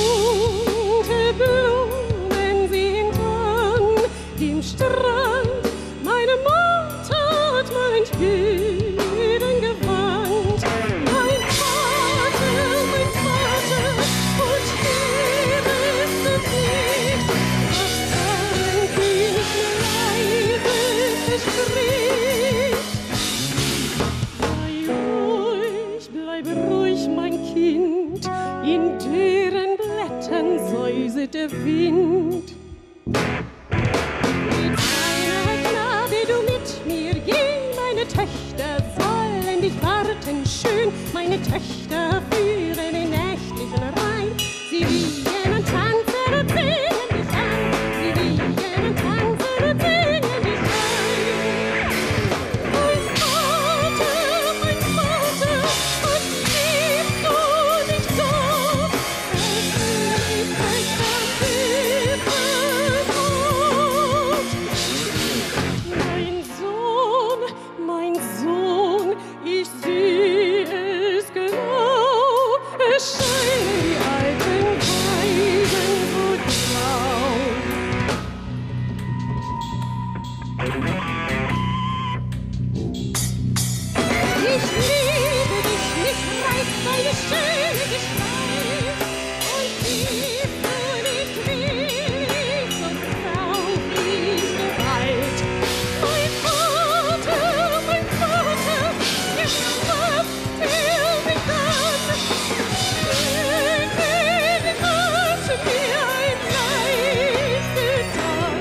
bunte Blumen sind an dem Strand. Meine Mutter hat mein Bären gewandt. Mein Vater, und hier ist es nicht, was ein Kind leise verspricht. Bleib ruhig, mein Kind, in deren Blättern säuset der Wind. Mit deiner Gnade du mit mir geh, meine Töchter sollen dich warten schön, meine Töchter führen den nächtlichen Rhein. Sie wiegen und tanzen und singen dich an, sie wiegen und tanzen und singen dich ein. Mein Vater, was liebst du nicht so? Es liebt euch das Wort. Mein Sohn, ich sehe es genau, es scheinen die alten Geigen so grau. Ich liebe dich nicht, reißt deine schöne Gestalt und siehst du nicht wenig, so traurig Gewalt. Mein Vater, jetzt fasst er mich an. Erlkönig hat mir ein Leid getan.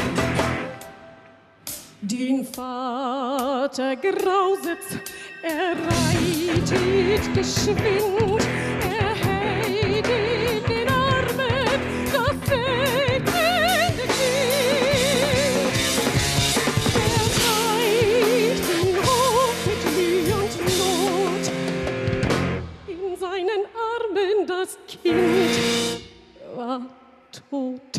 Den Vater grauset's, er reitet geschwind, er hält in den Armen das segnende Kind. Er treibt ihn hoch mit Mühe und Not, in seinen Armen das Kind war tot.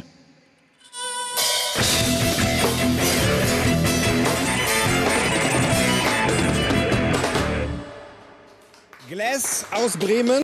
G.L.A.S.S aus Bremen.